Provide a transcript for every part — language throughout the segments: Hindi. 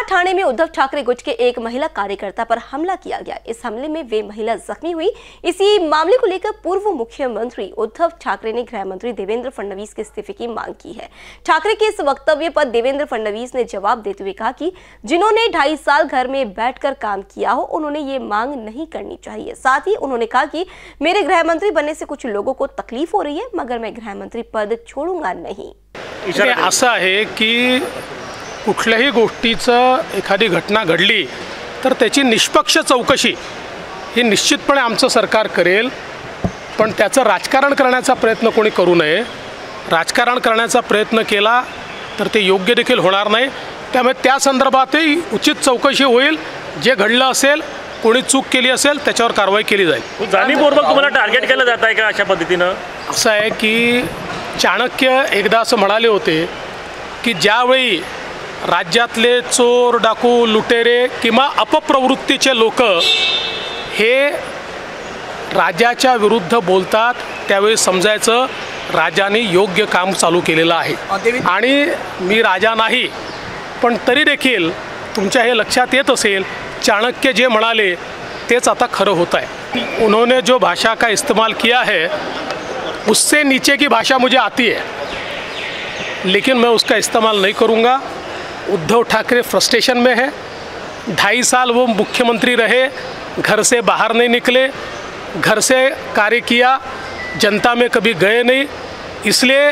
महाराज ठाणे में उद्धव ठाकरे गुट के एक महिला कार्यकर्ता पर हमला किया गया। इस हमले में वे महिला जख्मी हुई। इसी मामले को लेकर पूर्व मुख्यमंत्री उद्धव ठाकरे ने गृह मंत्री देवेंद्र फडणवीस के इस्तीफे की मांग की है। ठाकरे के इस वक्तव्य पर देवेंद्र फडणवीस ने जवाब देते हुए कहा कि जिन्होंने 2.5 साल घर में बैठकर काम किया हो उन्होंने ये मांग नहीं करनी चाहिए। साथ ही उन्होंने कहा कि मेरे गृह मंत्री बनने से कुछ लोगों को तकलीफ हो रही है, मगर मैं गृह मंत्री पद छोड़ूंगा नहीं। असं आहे की कुठल्याही गोष्टीचं एखादी घटना घडली तर त्याची निष्पक्ष चौकशी ही निश्चितपणे आमचं सरकार करेल, पण त्याचं राजकारण करण्याचा प्रयत्न कोणी करू नये। राजकारण करण्याचा प्रयत्न केला तर ते योग्य देखील होणार नाही। त्यामुळे त्या संदर्भातही उचित चौकशी होईल। जे घडलं असेल, कोणी चूक केली असेल त्याच्यावर कारवाई केली जाईल। जाणीवपूर्वक तुम्हाला टार्गेट केलं जात आहे का अशा पद्धतीनं? असं आहे की चाणक्य एकदा असं म्हणाले होते की ज्यावेळी राज्यातले चोर, डाकू, लुटेरे किंवा अपप्रवृत्तीचे लोक हे राजाच्या विरुद्ध बोलतात त्यावेळी समजायचं राजाने योग्य काम चालू केलेलं आहे। आणि मी राजा नाही, पण तरी देखील तुमच्या हे लक्षात येत असेल चाणक्य जे म्हणाले तेच आता खरं होत आहे। उन्होंने जो भाषा का इस्तेमाल किया है उससे नीचे की भाषा मुझे आती है, लेकिन मैं उसका इस्तेमाल नहीं करूँगा। उद्धव ठाकरे फ्रस्ट्रेशन में है। 2.5 साल वो मुख्यमंत्री रहे, घर से बाहर नहीं निकले, घर से कार्य किया, जनता में कभी गए नहीं, इसलिए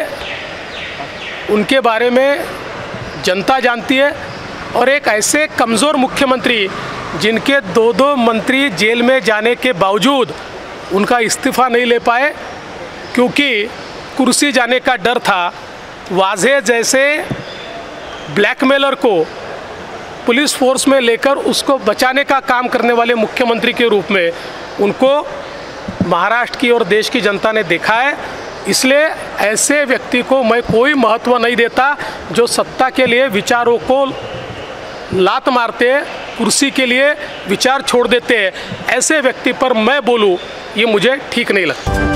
उनके बारे में जनता जानती है। और एक ऐसे कमज़ोर मुख्यमंत्री जिनके 2 मंत्री जेल में जाने के बावजूद उनका इस्तीफ़ा नहीं ले पाए क्योंकि कुर्सी जाने का डर था। वाजे जैसे ब्लैकमेलर को पुलिस फोर्स में लेकर उसको बचाने का काम करने वाले मुख्यमंत्री के रूप में उनको महाराष्ट्र की और देश की जनता ने देखा है। इसलिए ऐसे व्यक्ति को मैं कोई महत्व नहीं देता जो सत्ता के लिए विचारों को लात मारते हैं, कुर्सी के लिए विचार छोड़ देते हैं। ऐसे व्यक्ति पर मैं बोलूँ ये मुझे ठीक नहीं लगता।